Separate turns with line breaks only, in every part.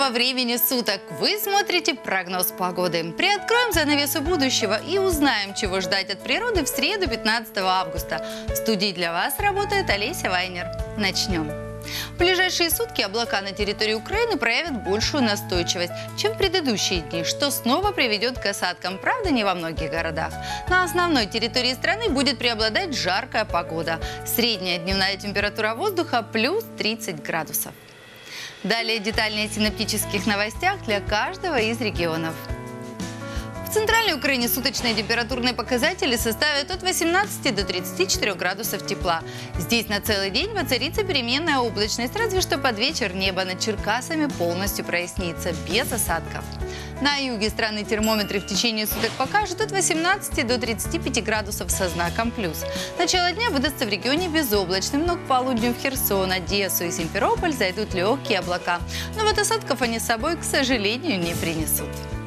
удачного времени суток! Вы смотрите прогноз погоды. Приоткроем занавесу будущего и узнаем, чего ждать от природы в среду 15 августа. В студии для вас работает Олеся Вайнер. Начнем. В ближайшие сутки облака на территории Украины проявят большую настойчивость, чем в предыдущие дни, что снова приведет к осадкам, правда, не во многих городах. На основной территории страны будет преобладать жаркая погода. Средняя дневная температура воздуха плюс 30 градусов. Далее детальнее о синоптических новостях для каждого из регионов. В Центральной Украине суточные температурные показатели составят от 18 до 34 градусов тепла. Здесь на целый день воцарится переменная облачность, разве что под вечер небо над Черкасами полностью прояснится, без осадков. На юге страны термометры в течение суток покажут от 18 до 35 градусов со знаком плюс. Начало дня выдастся в регионе безоблачным, но к полудню в Херсон, Одессу и Симферополь зайдут легкие облака. Но вот осадков они с собой, к сожалению, не принесут.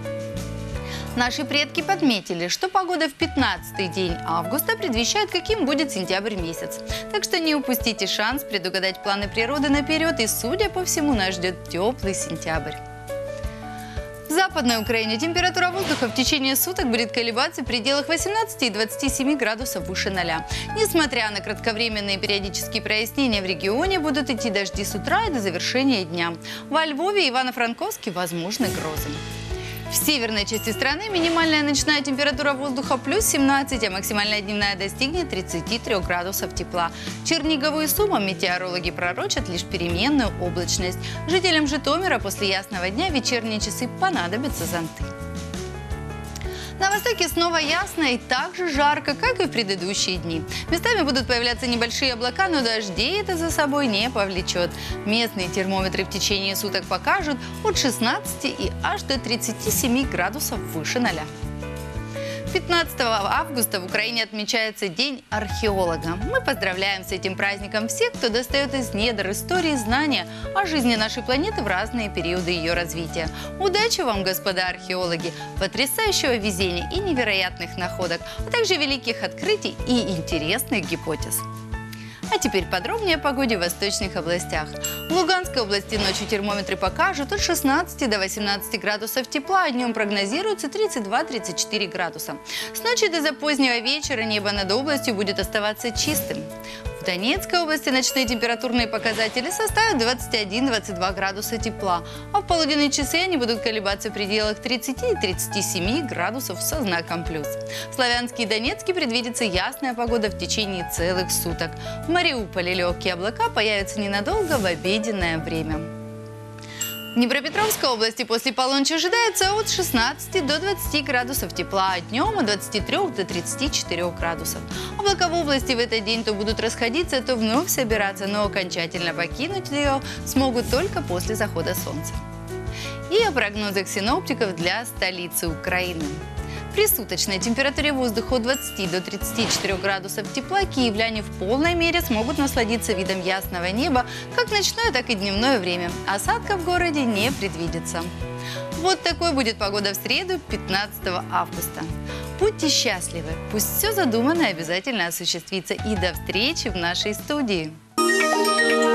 Наши предки подметили, что погода в 15-й день августа предвещает, каким будет сентябрь месяц. Так что не упустите шанс предугадать планы природы наперед, и, судя по всему, нас ждет теплый сентябрь. В Западной Украине температура воздуха в течение суток будет колебаться в пределах 18 и 27 градусов выше 0. Несмотря на кратковременные периодические прояснения, в регионе будут идти дожди с утра и до завершения дня. Во Львове и Ивано-Франковске возможны грозы. В северной части страны минимальная ночная температура воздуха плюс 17, а максимальная дневная достигнет 33 градусов тепла. Чернигову и Сумам метеорологи пророчат лишь переменную облачность. Жителям Житомира после ясного дня в вечерние часы понадобятся зонты. На востоке снова ясно и так же жарко, как и в предыдущие дни. Местами будут появляться небольшие облака, но дождей это за собой не повлечет. Местные термометры в течение суток покажут от 16 и аж до 37 градусов выше 0. 15 августа в Украине отмечается День археолога. Мы поздравляем с этим праздником всех, кто достает из недр истории знания о жизни нашей планеты в разные периоды ее развития. Удачи вам, господа археологи, потрясающего везения и невероятных находок, а также великих открытий и интересных гипотез. А теперь подробнее о погоде в восточных областях. В Луганской области ночью термометры покажут от 16 до 18 градусов тепла, а днем прогнозируется 32-34 градуса. С ночи до запозднего вечера небо над областью будет оставаться чистым. В Донецкой области ночные температурные показатели составят 21-22 градуса тепла, а в полуденные часы они будут колебаться в пределах 30-37 градусов со знаком плюс. В Славянске и Донецке предвидится ясная погода в течение целых суток. В Мариуполе легкие облака появятся ненадолго в обеденное время. В Днепропетровской области после полуночи ожидается от 16 до 20 градусов тепла, а днем от 23 до 34 градусов. Облака в области в этот день то будут расходиться, то вновь собираться, но окончательно покинуть ее смогут только после захода солнца. И о прогнозах синоптиков для столицы Украины. При суточной температуре воздуха от 20 до 34 градусов тепла киевляне в полной мере смогут насладиться видом ясного неба как в ночное, так и дневное время. Осадков в городе не предвидится. Вот такой будет погода в среду 15 августа. Будьте счастливы, пусть все задуманное обязательно осуществится. И до встречи в нашей студии.